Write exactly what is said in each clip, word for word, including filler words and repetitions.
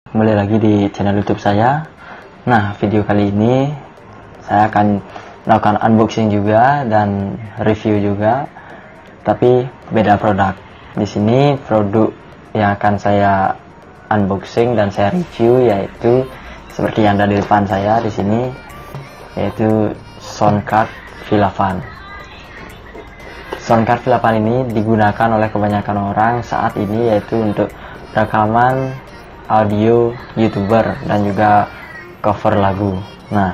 Kembali lagi di channel YouTube saya. Nah, video kali ini saya akan melakukan unboxing juga dan review juga, tapi beda produk. Di sini produk yang akan saya unboxing dan saya review yaitu seperti yang ada di depan saya di sini, yaitu soundcard Villavan. Soundcard Villavan ini digunakan oleh kebanyakan orang saat ini, yaitu untuk rekaman audio YouTuber dan juga cover lagu. Nah,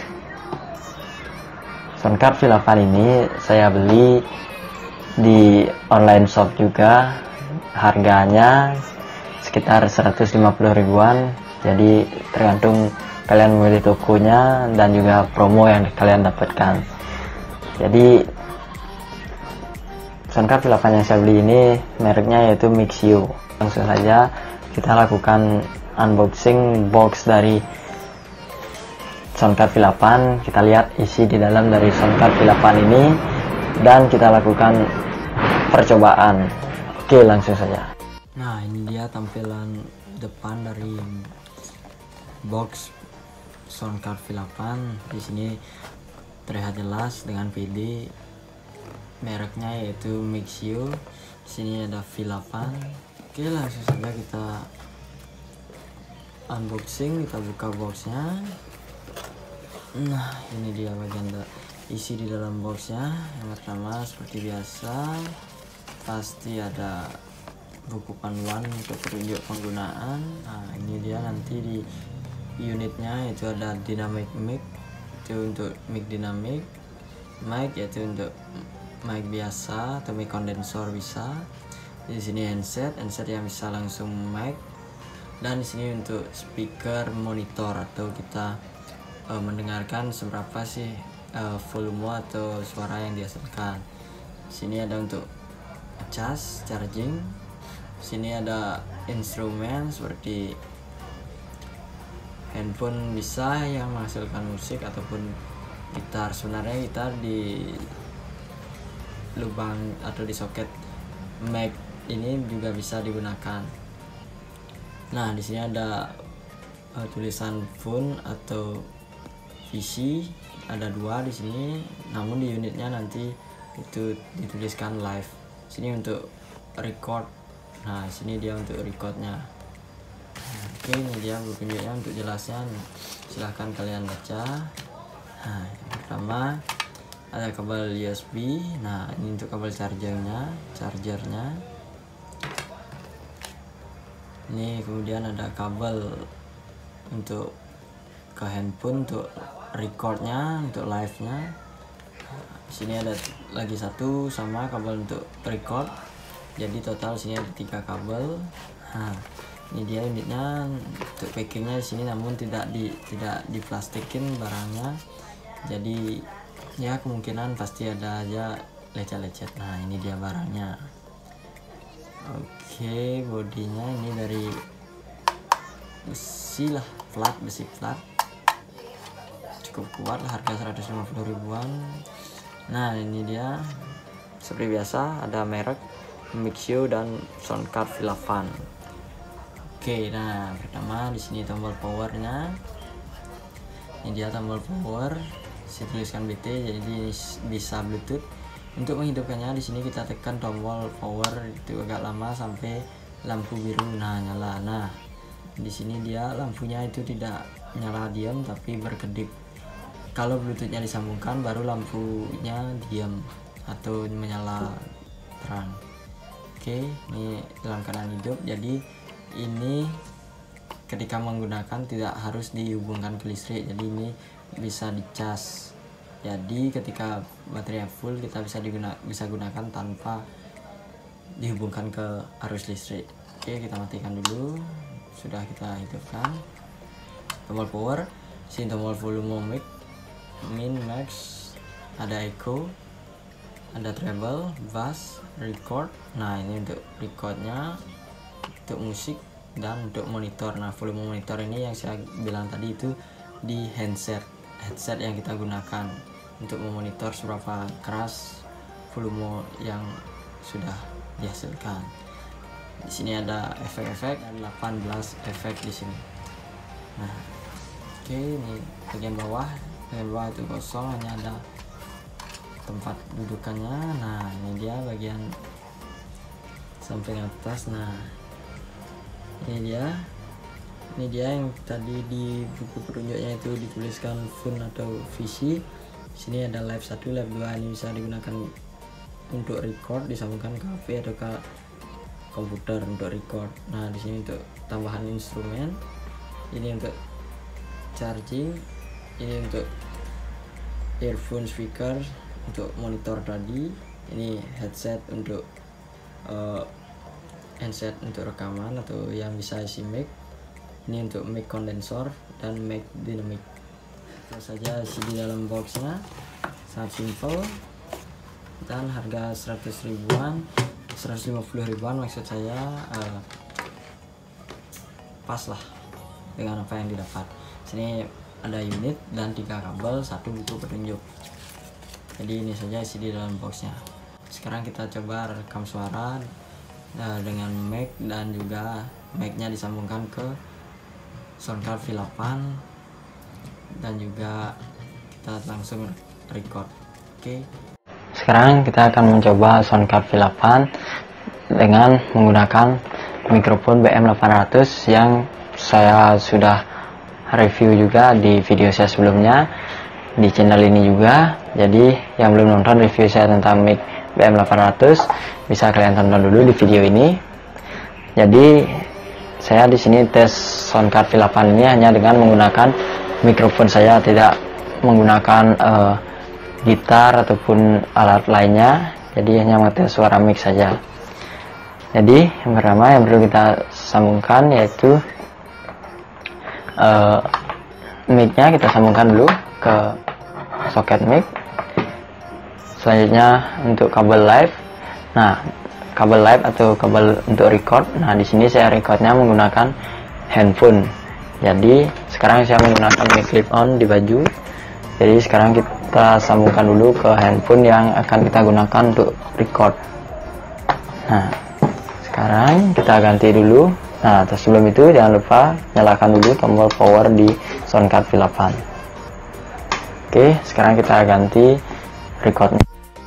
soundcard Villavan ini saya beli di online shop juga, harganya sekitar seratus lima puluh ribuan. Jadi tergantung kalian memilih tokonya dan juga promo yang kalian dapatkan. Jadi soundcard Villavan yang saya beli ini mereknya yaitu Mixio. Langsung saja kita lakukan unboxing box dari soundcard Villavan. Kita lihat isi di dalam dari soundcard Villavan ini dan kita lakukan percobaan. Oke, langsung saja. Nah, ini dia tampilan depan dari box soundcard Villavan. Di sini terlihat jelas dengan P D mereknya yaitu Mixio. Di sini ada Villavan. Oke, langsung saja kita unboxing, kita buka boxnya. Nah, ini dia bagian isi di dalam boxnya. Yang pertama seperti biasa pasti ada buku panduan untuk petunjuk penggunaan. Nah, ini dia nanti di unitnya itu ada dynamic mic, itu untuk mic dynamic, mic yaitu untuk mic biasa atau mic kondensor bisa. Di sini handset, handset yang bisa langsung mic, dan di sini untuk speaker monitor atau kita uh, mendengarkan seberapa sih uh, volume atau suara yang dihasilkan. Di sini ada untuk cas, charging. Di sini ada instrumen seperti handphone bisa yang menghasilkan musik ataupun gitar. Sebenarnya gitar di lubang atau di soket mic ini juga bisa digunakan. Nah, di sini ada uh, tulisan phone atau V C, ada dua di sini. Namun di unitnya nanti itu dituliskan live. Sini untuk record. Nah, sini dia untuk recordnya. Oke, ini dia petunjuknya untuk jelasnya. Silahkan kalian baca. Nah, yang pertama ada kabel U S B. Nah, ini untuk kabel chargernya, chargernya. Ini kemudian ada kabel untuk ke handphone untuk recordnya, untuk live-nya. Di sini ada lagi satu sama kabel untuk record. Jadi total sini ada tiga kabel. Nah, ini dia unitnya. Untuk packingnya di sini namun tidak di tidak diplastikin barangnya. Jadi ya kemungkinan pasti ada aja lecet-lecet. Nah, ini dia barangnya. Oke, bodinya ini dari besi lah, flat, besi flat, cukup kuat lah, harga seratus lima puluh ribuan. Nah, ini dia seperti biasa ada merek Mixio dan soundcard Villavan. Oke, nah pertama di sini tombol powernya. Ini dia tombol power, saya tuliskan B T jadi bisa Bluetooth. Untuk menghidupkannya di sini kita tekan tombol power itu agak lama sampai lampu biru nah nyala. Nah, di sini dia lampunya itu tidak nyala diam tapi berkedip. Kalau Bluetoothnya disambungkan baru lampunya diam atau menyala terang. Oke, ini dalam keadaan hidup. Jadi ini ketika menggunakan tidak harus dihubungkan ke listrik. Jadi ini bisa dicas. Jadi ketika baterai full kita bisa digunakan bisa gunakan tanpa dihubungkan ke arus listrik. Oke, kita matikan dulu. Sudah kita hidupkan. Tombol power, sini tombol volume mic, min, max, ada echo, ada treble, bass, record. Nah, ini untuk recordnya, untuk musik dan untuk monitor. Nah, volume monitor ini yang saya bilang tadi itu di handset, headset yang kita gunakan untuk memonitor seberapa keras volume yang sudah dihasilkan. Di sini ada efek-efek, ada delapan belas efek di sini. Nah, oke, ini bagian bawah. Bagian bawah itu kosong, hanya ada tempat dudukannya. Nah, ini dia bagian samping atas. Nah, ini dia. Ini dia yang tadi di buku petunjuknya itu dituliskan phone atau visi. Di sini ada live satu, live dua. Ini bisa digunakan untuk record, disambungkan ke H P atau ke komputer untuk record. Nah, di sini untuk tambahan instrumen. Ini untuk charging. Ini untuk earphone speaker untuk monitor tadi. Ini headset untuk uh, handset untuk rekaman atau yang bisa isi mic. Ini untuk mic condenser dan mic dynamic. Itu saja isi di dalam boxnya, sangat simple dan harga seratus ribuan, seratus lima puluh ribuan maksud saya, uh, pas lah dengan apa yang didapat. Sini ada unit dan tiga kabel, satu buku petunjuk. Jadi ini saja isi di dalam boxnya. Sekarang kita coba rekam suara uh, dengan mic dan juga mic-nya disambungkan ke soundcard V delapan dan juga kita langsung record. Oke. Okay. Sekarang kita akan mencoba soundcard V delapan dengan menggunakan mikrofon B M delapan ratus yang saya sudah review juga di video saya sebelumnya di channel ini juga. Jadi yang belum nonton review saya tentang mic B M delapan ratus bisa kalian tonton dulu di video ini. Jadi saya di sini tes soundcard V delapan ini hanya dengan menggunakan mikrofon saya, tidak menggunakan uh, gitar ataupun alat lainnya. Jadi hanya mengetes suara mic saja. Jadi yang pertama yang perlu kita sambungkan yaitu uh, mic-nya kita sambungkan dulu ke soket mic. Selanjutnya untuk kabel live. Nah, kabel live atau kabel untuk record. Nah, di sini saya recordnya menggunakan handphone. Jadi sekarang saya menggunakan mic clip on di baju. Jadi sekarang kita sambungkan dulu ke handphone yang akan kita gunakan untuk record. Nah, sekarang kita ganti dulu. Nah, sebelum itu jangan lupa nyalakan dulu tombol power di soundcard V delapan. Oke, sekarang kita ganti recordnya.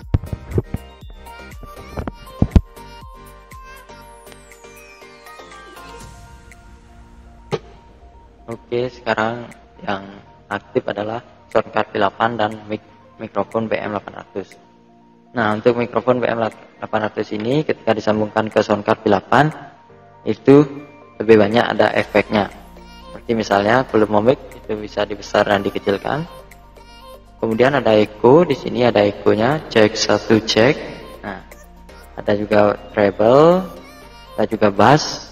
Oke, sekarang yang aktif adalah soundcard V delapan dan mic mikrofon B M delapan ratus. Nah, untuk mikrofon B M delapan ratus ini ketika disambungkan ke soundcard V delapan itu lebih banyak ada efeknya. Seperti misalnya volume mic itu bisa dibesar dan dikecilkan. Kemudian ada echo, di sini ada echo-nya, cek satu cek. Nah, ada juga treble, ada juga bass.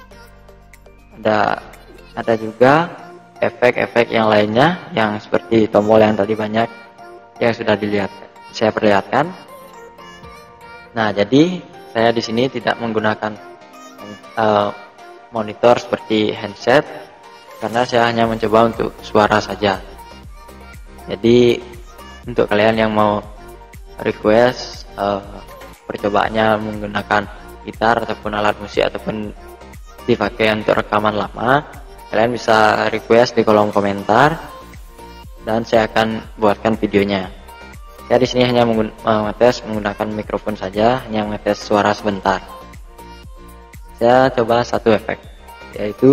Ada ada juga efek-efek yang lainnya yang seperti tombol yang tadi banyak yang sudah dilihat saya perlihatkan. Nah, jadi saya di sini tidak menggunakan uh, monitor seperti handset karena saya hanya mencoba untuk suara saja. Jadi untuk kalian yang mau request uh, percobaannya menggunakan gitar ataupun alat musik ataupun dipakai untuk rekaman lama, kalian bisa request di kolom komentar dan saya akan buatkan videonya. Saya di sini hanya mengetes menggunakan mikrofon saja, hanya mengetes suara sebentar. Saya coba satu efek, yaitu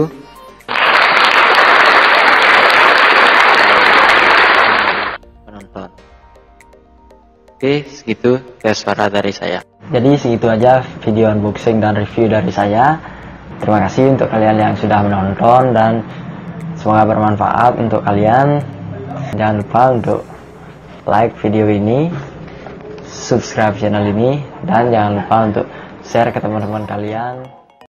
penonton. Oke, segitu tes suara dari saya. Jadi segitu aja video unboxing dan review dari saya. Terima kasih untuk kalian yang sudah menonton dan semoga bermanfaat untuk kalian. Jangan lupa untuk like video ini, subscribe channel ini, dan jangan lupa untuk share ke teman-teman kalian.